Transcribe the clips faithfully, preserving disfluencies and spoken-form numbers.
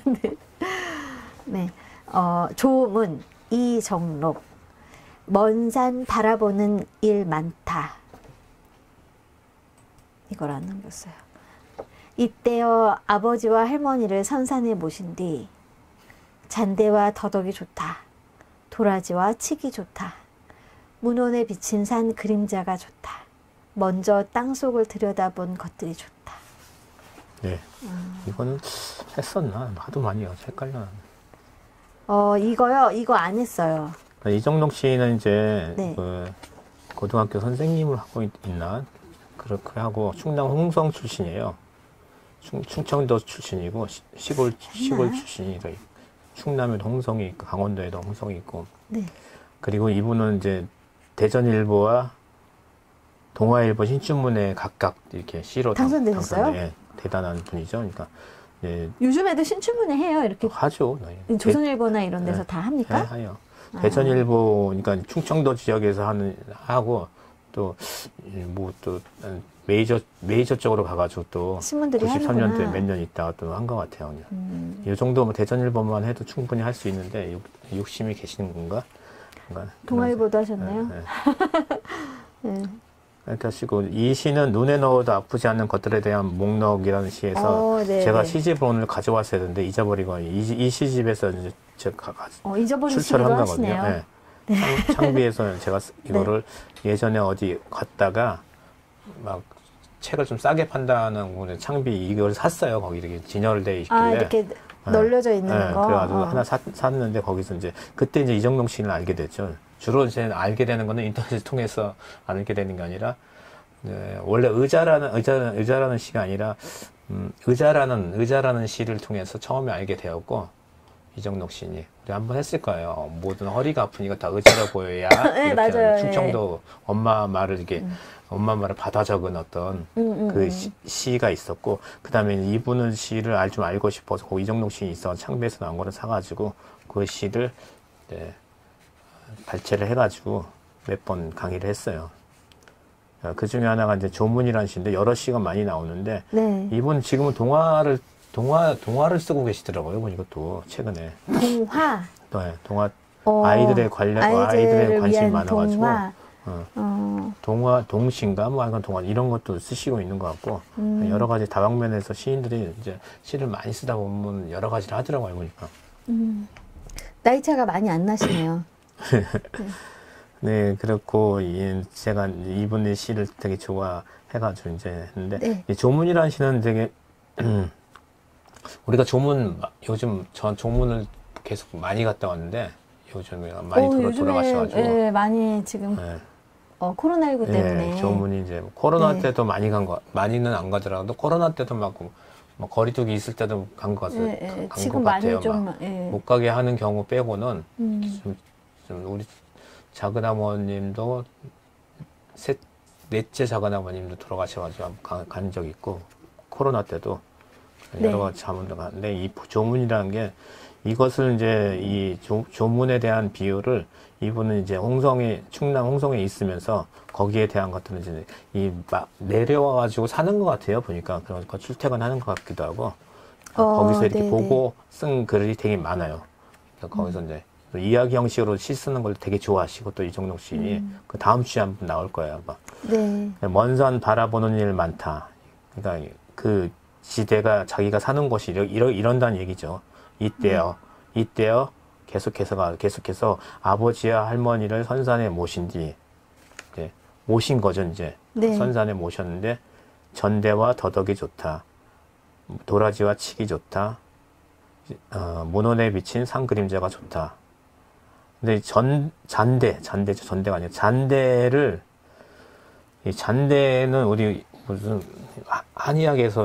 네. 네. 어, 조문, 이정록. 먼 산 바라보는 일 많다. 이걸 안 남겼어요. 이때여 아버지와 할머니를 선산에 모신 뒤 잔대와 더덕이 좋다. 도라지와 칡이 좋다. 문혼에 비친 산 그림자가 좋다. 먼저 땅속을 들여다본 것들이 좋다. 네. 음. 이거는 했었나? 하도 많이 해서 헷갈려. 어, 이거요? 이거 안 했어요. 이정록 씨는 이제 네. 그 고등학교 선생님을 하고 있, 있나? 그렇게 하고 충남 홍성 출신이에요. 충, 충청도 출신이고 시, 시골 시골 출신이래. 충남에도 홍성이 있고 강원도에도 홍성이 있고. 네. 그리고 이분은 이제 대전일보와 동아일보 신춘문예 각각 이렇게 시로 당선되셨어요? 당선돼, 예, 대단한 분이죠. 그러니까 예, 요즘에도 신춘문예 해요. 이렇게 하죠. 네. 조선일보나 이런 데서 네. 다 합니까? 네, 해요. 아. 대전일보, 그러니까 충청도 지역에서 하는 하고 또 뭐 또 메이저 메이저 쪽으로 가가지고 또 신문들이 구십삼 년도에 하는구나. 몇 년 있다가 또 한 것 같아요. 음. 이 정도면 대전일보만 해도 충분히 할 수 있는데 욕, 욕심이 계시는 건가? 뭔가 동아일보도 하셨나요? 네, 네. 네. 다시고 이 시는 눈에 넣어도 아프지 않는 것들에 대한 목록이라는 시에서 어, 네, 제가 네. 시집을 오늘 가져왔어야 되는데 잊어버리고 이, 이 시집에서 이제 제가 어, 잊어버리시기도 출처를 한 거거든요. 하시네요. 네. 창, 창비에서 제가 이거를 네. 예전에 어디 갔다가 막 책을 좀 싸게 판다는 거는 창비 이걸 샀어요. 거기 이렇게 진열돼 있길래. 아, 이렇게 네. 널려져 있는 네. 거. 그래가지고 어. 하나 샀, 샀는데 거기서 이제 그때 이제 이정록 씨를 알게 됐죠. 주로 이제 알게 되는 거는 인터넷을 통해서 알게 되는 게 아니라 네, 원래 의자라는 의자라는 의자라는 시가 아니라 음, 의자라는 의자라는 시를 통해서 처음에 알게 되었고 이정록 시인이 우리 한번 했을 거예요. 모든 허리가 아프니까 다 의자로 보여야 네, 이렇게 맞아요. 충청도 네. 엄마 말을 이렇게 음. 엄마 말을 받아 적은 어떤 음, 음, 그 음. 시, 시가 있었고 그 다음에 이분은 시를 알 좀 알고 싶어서 그 이정록 시인이 있어 창비에서 나온 거를 사가지고 그 시를 네, 발췌를 해가지고 몇 번 강의를 했어요. 그 중에 하나가 이제 조문이라는 시인데 여러 시가 많이 나오는데 네. 이분 지금은 동화를 동화 동화를 쓰고 계시더라고요. 보니까 또 최근에 동화. 네, 동화 어, 아이들의 관련 아이들의 관심이 많아가지고 동화. 어, 어. 동화 동시인가 뭐 하여간 동화 이런 것도 쓰시고 있는 것 같고 음. 여러 가지 다방면에서 시인들이 이제 시를 많이 쓰다 보면 여러 가지를 하더라고요. 보니까. 음. 나이 차가 많이 안 나시네요. 네. 네, 그렇고, 이, 제가 이분의 시를 되게 좋아해가지고 이제 했는데, 네. 이 조문이라는 시는 되게, 음, 우리가 조문, 요즘 전 조문을 계속 많이 갔다 왔는데, 요즘에 많이 오, 돌아, 요즘에, 돌아가셔가지고. 예, 많이 지금, 네. 어, 코로나십구 때문에. 네, 조문이 이제, 코로나 네. 때도 많이 간 거, 많이는 안 가더라도, 코로나 때도 막, 뭐 거리두기 있을 때도 간 것 같아요. 예, 예. 간 것 지금 같아요. 많이 좀, 막. 예. 못 가게 하는 경우 빼고는, 음. 좀, 좀 우리, 작은 아버님도 셋, 넷째 작은 아버님도 돌아가셔가지고 간, 간 적이 있고 코로나 때도 여러 네. 가지 자문도 갔는데 이 조문이라는 게 이것을 이제 이 조, 조문에 대한 비유를 이분은 이제 홍성에 충남 홍성에 있으면서 거기에 대한 것들은 이제 이 막 내려와가지고 사는 것 같아요. 보니까 그러니까 출퇴근하는 것 같기도 하고 어, 거기서 이렇게 네네. 보고 쓴 글이 되게 많아요. 그러니까 거기서 음. 이제 이야기 형식으로 시 쓰는 걸 되게 좋아하시고 또 이정록 시인이 음. 그 다음 주에 한번 나올 거예요. 아마. 네. 먼 산 바라보는 일 많다. 그러니까 그 시대가 자기가 사는 곳이 이러, 이러, 이런다는 얘기죠. 이때요. 음. 이때요. 계속해서가 계속해서 아버지와 할머니를 선산에 모신 뒤 이제 모신 거죠. 이제 네. 선산에 모셨는데 전대와 더덕이 좋다. 도라지와 칡이 좋다. 어, 문혼에 비친 산 그림자가 좋다. 근데 전, 잔대, 잔대죠. 전대가 아니라 잔대를, 이 잔대는 우리 무슨 한의학에서,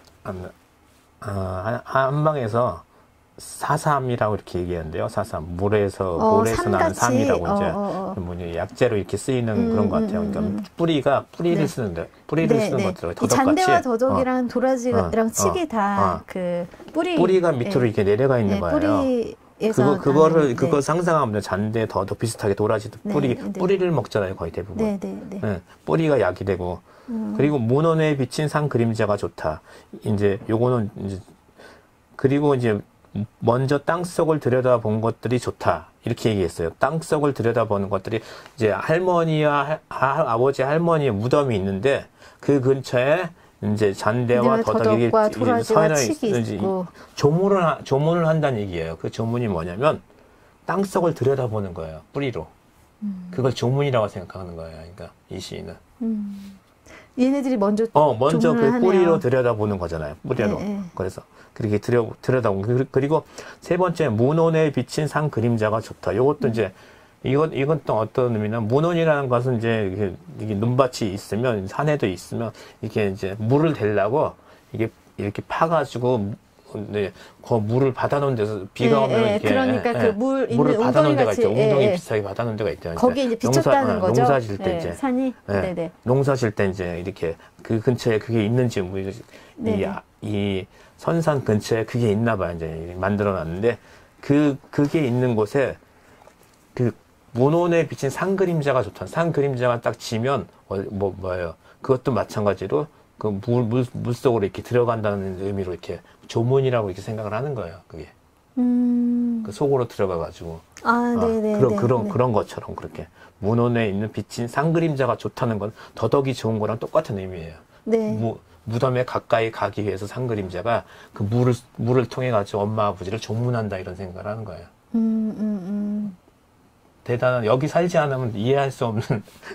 어, 한방에서 사삼이라고 이렇게 얘기하는데요. 사삼. 물에서, 어, 물에서 나는 삼같이? 삼이라고 이제, 어, 어, 어. 뭐냐, 약재로 이렇게 쓰이는 음, 그런 것 음, 같아요. 음, 그러니까 음. 뿌리가, 뿌리를 네. 쓰는데, 뿌리를 네, 쓰는 네. 것들을 이 더덕같이. 잔대와 더덕이랑 어, 도라지랑 어, 칡이 어, 다 어. 그 뿌리. 뿌리가 밑으로 네. 이렇게 내려가 있는 네, 거예요. 뿌리에서. 그거, 그거를, 나는, 그거 네. 상상하면 잔대, 더덕 비슷하게 도라지도 네, 뿌리, 네. 뿌리를 먹잖아요, 거의 대부분. 네, 네, 네. 네, 뿌리가 약이 되고. 음. 그리고 문헌에 비친 산 그림자가 좋다. 이제, 요거는, 이제, 그리고 이제, 먼저 땅속을 들여다본 것들이 좋다. 이렇게 얘기했어요. 땅속을 들여다보는 것들이 이제 할머니와 하, 하, 아버지 할머니의 무덤이 있는데 그 근처에 이제 잔대와 더덕이 도라지와 칡이 있고 조문을 하- 조문을 한다는 얘기예요. 그 조문이 뭐냐면 땅속을 들여다보는 거예요. 뿌리로. 음. 그걸 조문이라고 생각하는 거예요. 그러니까 이 시인은. 음. 얘네들이 먼저 어, 먼저 그 조문을 뿌리로 하네요. 들여다보는 거잖아요. 뿌리로. 네, 네. 그래서 그렇게 들여 들여다보고 그- 그리고 세 번째 문온에 비친 산 그림자가 좋다. 요것도 이제 이건 이건 또 어떤 의미냐면 문온이라는 것은 이제 이게, 이게 눈밭이 있으면 산에도 있으면 이게 이제 물을 대려고 이게 이렇게 파가지고 네, 그 물을 받아놓은 데서 비가 예, 오면 예, 이렇게 그러니까 예, 그 물 있는 물을 받아놓은 웅덩이 데가 같이, 있죠. 웅덩이 예, 예. 비슷하게 받아놓은 데가 있죠. 거기에 이제 비쳤다는 농사, 거죠. 농사 질 때 예, 이제 산이. 예, 네네. 농사 질 때 이제 이렇게 그 근처에 그게 있는지 뭐 이, 네네. 아- 이 선산 근처에 그게 있나 봐요. 이제 만들어 놨는데 그 그게 있는 곳에 그 문온에 비친 산 그림자가 좋다. 산 그림자가 딱 지면 어, 뭐 뭐예요? 그것도 마찬가지로 그 물 물 물속으로 이렇게 들어간다는 의미로 이렇게 조문이라고 이렇게 생각을 하는 거예요. 그게 음. 그 속으로 들어가 가지고 아, 아, 네네. 그런 네, 그런 네. 그런 것처럼 그렇게 문온에 있는 비친 산 그림자가 좋다는 건 더덕이 좋은 거랑 똑같은 의미예요. 네. 무, 무덤에 가까이 가기 위해서 산 그림자가 그 물을 물을 통해 가지고 엄마 아버지를 조문한다 이런 생각을 하는 거예요. 음, 음, 음. 대단한 여기 살지 않으면 이해할 수 없는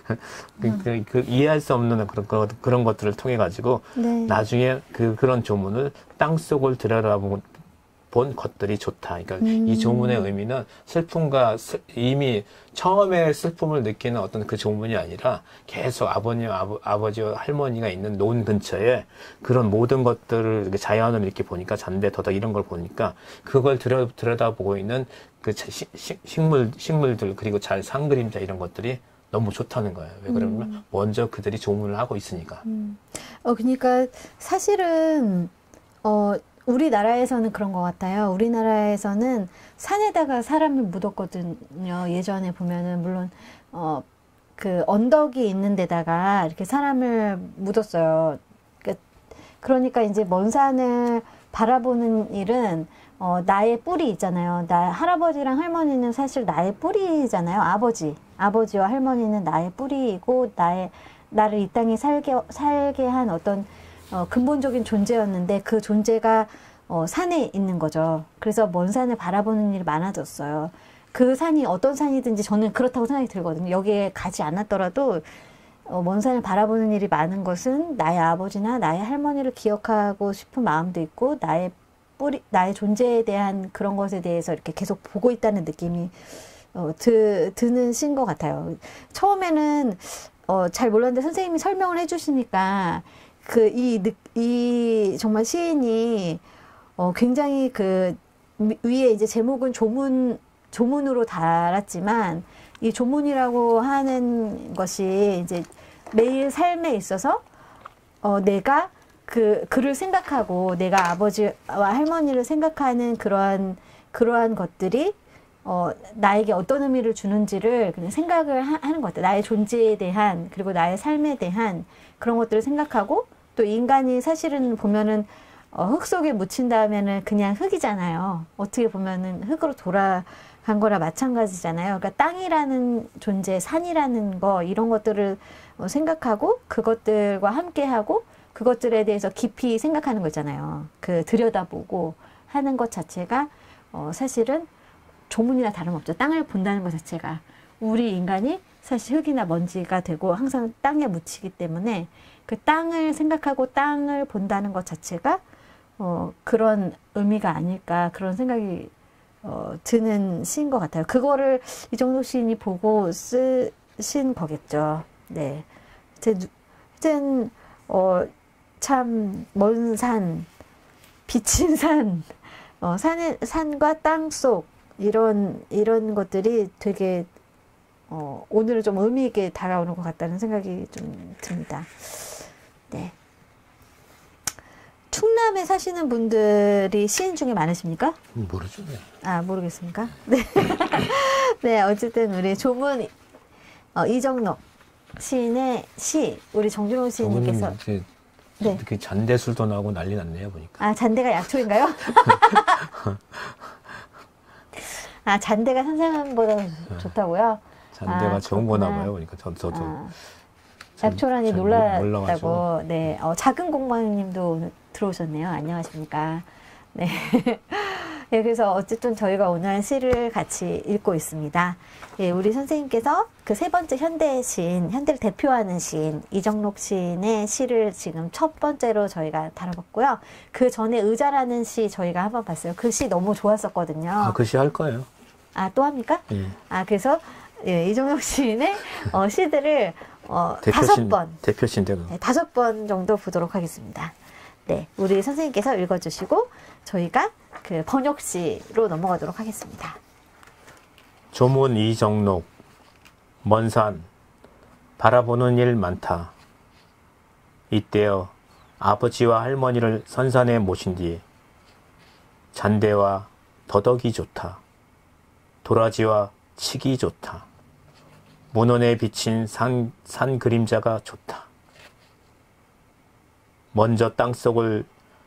그, 그, 그 이해할 수 없는 그런 그런, 그런 것들을 통해 가지고 네. 나중에 그 그런 조문을 땅 속을 들여다본 본 것들이 좋다. 그러니까 음. 이 조문의 의미는 슬픔과 슬- 이미 처음에 슬픔을 느끼는 어떤 그 조문이 아니라 계속 아버님, 아버, 아버지와 할머니가 있는 논 근처에 그런 모든 것들을 이렇게 자연을 이렇게 보니까 잔대, 더덕 이런 걸 보니까 그걸 들여, 들여다보고 있는 그 자- 시- 시- 식물, 식물들 그리고 잘 산그림자 이런 것들이 너무 좋다는 거예요. 왜 그러냐면 음. 먼저 그들이 조문을 하고 있으니까. 음. 어, 그러니까 사실은 어, 우리나라에서는 그런 것 같아요. 우리나라에서는 산에다가 사람을 묻었거든요. 예전에 보면은 물론 어, 그 언덕이 있는 데다가 이렇게 사람을 묻었어요. 그러니까, 그러니까 이제 먼 산을 바라보는 일은 어, 나의 뿌리 있잖아요. 나 할아버지랑 할머니는 사실 나의 뿌리잖아요. 아버지, 아버지와 할머니는 나의 뿌리이고 나의 나를 이 땅에 살게 살게 한 어떤 어, 근본적인 존재였는데 그 존재가 어, 산에 있는 거죠. 그래서 먼 산을 바라보는 일이 많아졌어요. 그 산이 어떤 산이든지 저는 그렇다고 생각이 들거든요. 여기에 가지 않았더라도 어, 먼 산을 바라보는 일이 많은 것은 나의 아버지나 나의 할머니를 기억하고 싶은 마음도 있고 나의 뿌리, 나의 존재에 대한 그런 것에 대해서 이렇게 계속 보고 있다는 느낌이 어, 드, 드는 시인 것 같아요. 처음에는 어, 잘 몰랐는데 선생님이 설명을 해주시니까 그, 이, 이, 정말 시인이, 어, 굉장히 그, 위에 이제 제목은 조문, 조문으로 달았지만, 이 조문이라고 하는 것이 이제 매일 삶에 있어서, 어, 내가 그, 그를 생각하고, 내가 아버지와 할머니를 생각하는 그러한, 그러한 것들이, 어, 나에게 어떤 의미를 주는지를 그냥 생각을 하, 하는 것 같아요. 나의 존재에 대한, 그리고 나의 삶에 대한 그런 것들을 생각하고, 또 인간이 사실은 보면은 어, 흙 속에 묻힌 다음에는 그냥 흙이잖아요. 어떻게 보면은 흙으로 돌아간 거라 마찬가지잖아요. 그러니까 땅이라는 존재, 산이라는 거 이런 것들을 어, 생각하고 그것들과 함께하고 그것들에 대해서 깊이 생각하는 거잖아요. 그 들여다보고 하는 것 자체가 어, 사실은 조문이나 다름없죠. 땅을 본다는 것 자체가 우리 인간이 사실 흙이나 먼지가 되고 항상 땅에 묻히기 때문에 그 땅을 생각하고 땅을 본다는 것 자체가 어, 그런 의미가 아닐까 그런 생각이 어, 드는 시인 것 같아요. 그거를 이정록 시인이 보고 쓰신 거겠죠. 네. 하여튼 어, 참 먼 산, 비친 산, 어, 산의, 산과 땅 속 이런 이런 것들이 되게 어, 오늘은 좀 의미 있게 다가오는 것 같다는 생각이 좀 듭니다. 네. 충남에 사시는 분들이 시인 중에 많으십니까? 모르죠. 아, 모르겠습니까? 네. 네, 어쨌든 우리 조문 어, 이정록 시인의 시, 우리 정준호 시인님께서 이제 네. 그 잔대술도 나오고 난리 났네요, 보니까. 아, 잔대가 약초인가요? 아, 잔대가 산삼보다 좋다고요? 잔대가 아, 좋은 거나 그렇구나. 봐요, 보니까. 저, 저도. 아, 잘- 약초라니 잘 놀랐다고. 몰라가지고. 네, 어, 작은 공방님도 오늘 들어오셨네요. 안녕하십니까? 네. 네, 그래서 어쨌든 저희가 오늘 시를 같이 읽고 있습니다. 예, 우리 선생님께서 그 세 번째 현대 시인, 현대를 대표하는 시인 이정록 시인의 시를 지금 첫 번째로 저희가 다뤄봤고요. 그 전에 의자라는 시 저희가 한번 봤어요. 그 시 너무 좋았었거든요. 아, 글씨 할 거예요. 아, 또 합니까? 예. 아, 그래서 예, 이정록 시인의 어, 시들을 어, 대표신, 다섯 번, 대표신대로. 네, 다섯 번 정도 보도록 하겠습니다. 네, 우리 선생님께서 읽어주시고 저희가 그 번역시로 넘어가도록 하겠습니다. 조문 이정록. 먼 산 바라보는 일 많다. 이때여 아버지와 할머니를 선산에 모신 뒤 잔대와 더덕이 좋다. 도라지와 칡이 좋다. 문원에 비친 산, 산 그림자가 좋다. 먼저 땅속을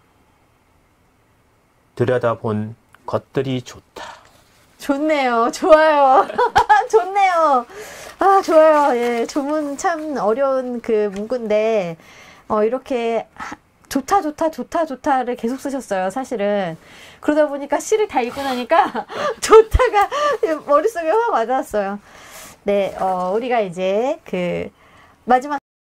들여다본 것들이 좋다. 좋네요. 좋아요. 좋네요. 아, 좋아요. 예, 조문 참 어려운 그 문구인데, 어, 이렇게 하- 좋다, 좋다, 좋다, 좋다를 계속 쓰셨어요, 사실은. 그러다 보니까 시를 다 읽고 나니까 좋다가 머릿속에 확 와닿았어요. 네, 어, 우리가 이제 그 마지막